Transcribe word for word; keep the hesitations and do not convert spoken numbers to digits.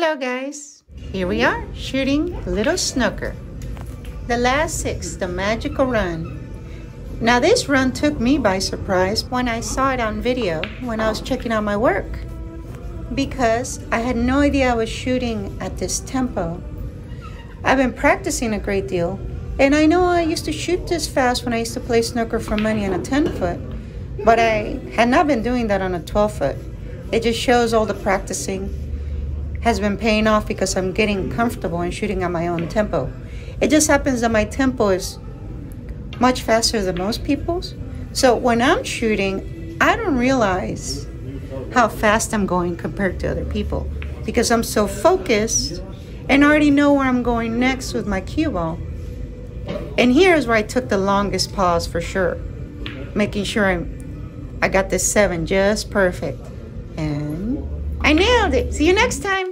Hello guys, here we are shooting little snooker. The last six, the magical run. Now this run took me by surprise when I saw it on video when I was checking out my work, because I had no idea I was shooting at this tempo. I've been practicing a great deal, and I know I used to shoot this fast when I used to play snooker for money on a ten foot, but I had not been doing that on a twelve foot. It just shows all the practicing has been paying off because I'm getting comfortable and shooting at my own tempo. It just happens that my tempo is much faster than most people's. So when I'm shooting, I don't realize how fast I'm going compared to other people because I'm so focused and already know where I'm going next with my cue ball. And here's where I took the longest pause for sure, making sure I'm, I got this seven just perfect. And I nailed it. See you next time.